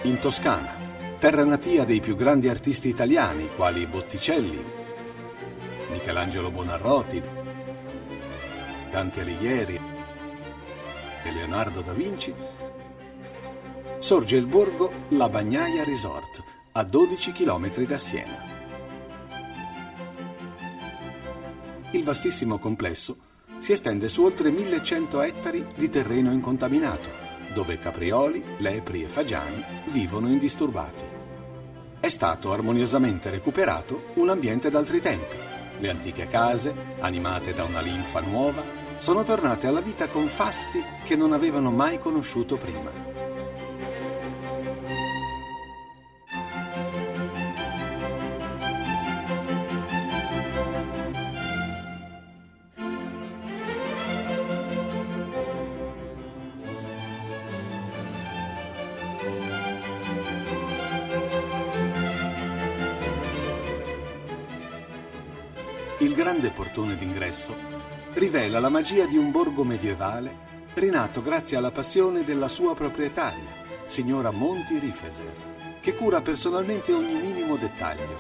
in Toscana, terra natia dei più grandi artisti italiani quali Botticelli, Michelangelo Buonarroti, Dante Alighieri e Leonardo da Vinci, sorge il borgo La Bagnaia Resort, a 12 km da Siena. Il vastissimo complesso si estende su oltre 1100 ettari di terreno incontaminato, dove caprioli, lepri e fagiani vivono indisturbati. È stato armoniosamente recuperato un ambiente d'altri tempi. Le antiche case, animate da una linfa nuova, sono tornate alla vita con fasti che non avevano mai conosciuto prima. Il grande portone d'ingresso rivela la magia di un borgo medievale rinato grazie alla passione della sua proprietaria, signora Monti Rifeser, che cura personalmente ogni minimo dettaglio.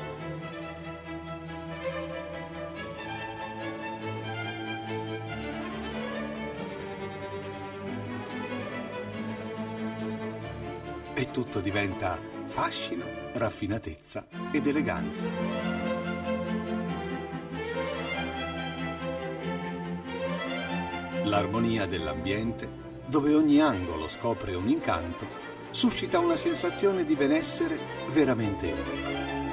E tutto diventa fascino, raffinatezza ed eleganza. L'armonia dell'ambiente, dove ogni angolo scopre un incanto, suscita una sensazione di benessere veramente unica.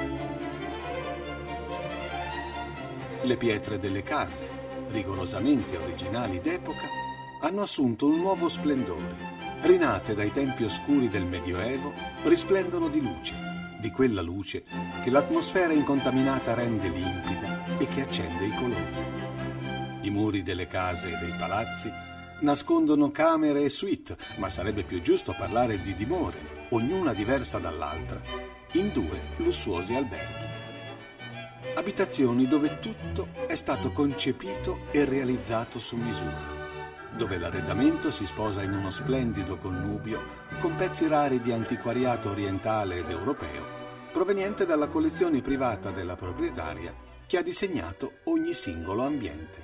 Le pietre delle case, rigorosamente originali d'epoca, hanno assunto un nuovo splendore. Rinate dai tempi oscuri del Medioevo, risplendono di luce, di quella luce che l'atmosfera incontaminata rende limpida e che accende i colori. I muri delle case e dei palazzi nascondono camere e suite, ma sarebbe più giusto parlare di dimore, ognuna diversa dall'altra, in 2 lussuosi alberghi. Abitazioni dove tutto è stato concepito e realizzato su misura, dove l'arredamento si sposa in uno splendido connubio con pezzi rari di antiquariato orientale ed europeo, proveniente dalla collezione privata della proprietaria che ha disegnato ogni singolo ambiente.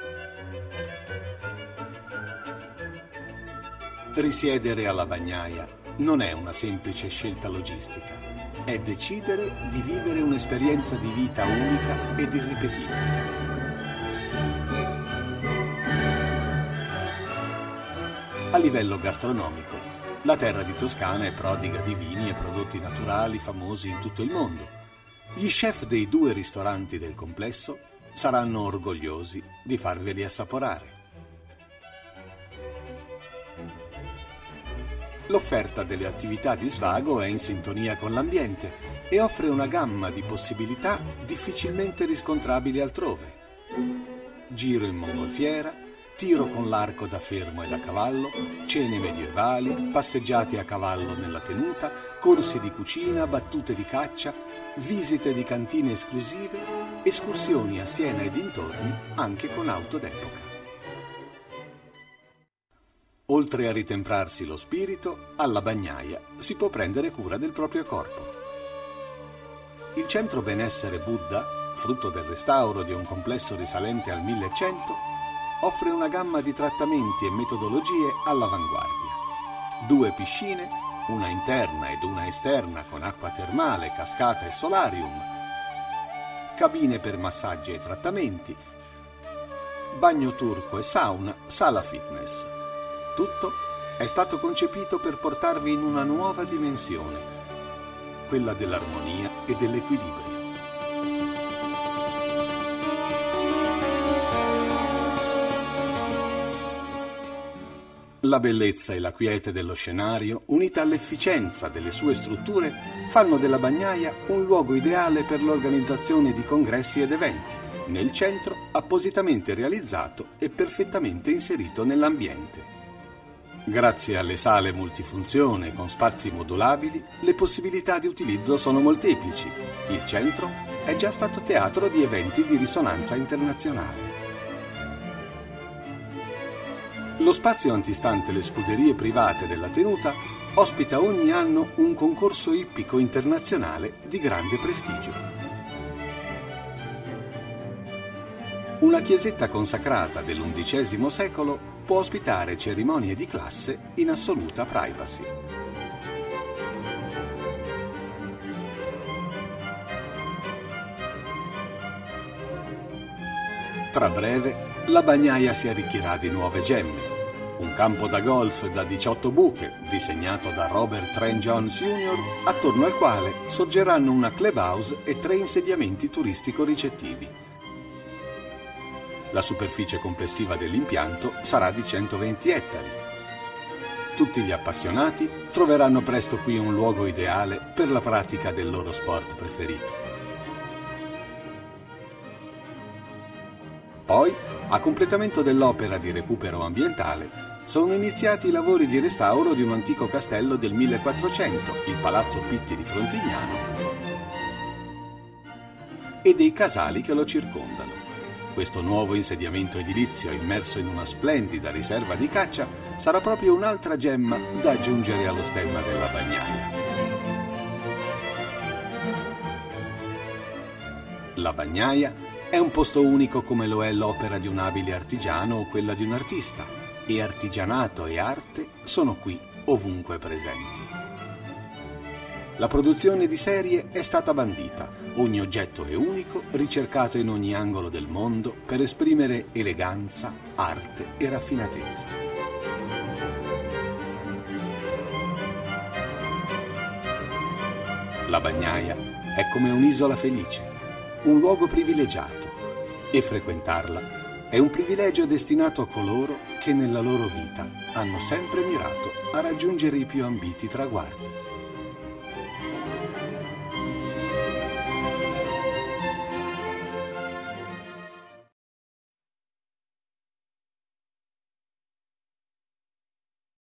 Risiedere alla Bagnaia non è una semplice scelta logistica, è decidere di vivere un'esperienza di vita unica ed irripetibile. A livello gastronomico, la terra di Toscana è prodiga di vini e prodotti naturali famosi in tutto il mondo. Gli chef dei 2 ristoranti del complesso saranno orgogliosi di farveli assaporare. L'offerta delle attività di svago è in sintonia con l'ambiente e offre una gamma di possibilità difficilmente riscontrabili altrove. Giro in mongolfiera, tiro con l'arco da fermo e da cavallo, cene medievali, passeggiate a cavallo nella tenuta, corsi di cucina, battute di caccia, visite di cantine esclusive, escursioni a Siena e dintorni anche con auto d'epoca. Oltre a ritemprarsi lo spirito, alla Bagnaia si può prendere cura del proprio corpo. Il centro benessere Buddha, frutto del restauro di un complesso risalente al 1100, offre una gamma di trattamenti e metodologie all'avanguardia. 2 piscine, una interna ed una esterna con acqua termale, cascata e solarium, cabine per massaggi e trattamenti, bagno turco e sauna, sala fitness. Tutto è stato concepito per portarvi in una nuova dimensione, quella dell'armonia e dell'equilibrio. La bellezza e la quiete dello scenario, unita all'efficienza delle sue strutture, fanno della Bagnaia un luogo ideale per l'organizzazione di congressi ed eventi, nel centro appositamente realizzato e perfettamente inserito nell'ambiente. Grazie alle sale multifunzione con spazi modulabili, le possibilità di utilizzo sono molteplici. Il centro è già stato teatro di eventi di risonanza internazionale. Lo spazio antistante le scuderie private della tenuta ospita ogni anno un concorso ippico internazionale di grande prestigio. Una chiesetta consacrata dell'XI secolo può ospitare cerimonie di classe in assoluta privacy. Tra breve, la bagnaia si arricchirà di nuove gemme. Un campo da golf da 18 buche, disegnato da Robert Trent Jones Jr., attorno al quale sorgeranno una clubhouse e 3 insediamenti turistico-ricettivi. La superficie complessiva dell'impianto sarà di 120 ettari. Tutti gli appassionati troveranno presto qui un luogo ideale per la pratica del loro sport preferito. Poi, a completamento dell'opera di recupero ambientale, sono iniziati i lavori di restauro di un antico castello del 1400, il Palazzo Pitti di Frontignano, e dei casali che lo circondano. Questo nuovo insediamento edilizio, immerso in una splendida riserva di caccia, sarà proprio un'altra gemma da aggiungere allo stemma della bagnaia. La bagnaia è un posto unico come lo è l'opera di un abile artigiano o quella di un artista, e artigianato e arte sono qui ovunque presenti. La produzione di serie è stata bandita, ogni oggetto è unico, ricercato in ogni angolo del mondo per esprimere eleganza, arte e raffinatezza. La bagnaia è come un'isola felice, un luogo privilegiato, e frequentarla è un privilegio destinato a coloro che nella loro vita hanno sempre mirato a raggiungere i più ambiti traguardi.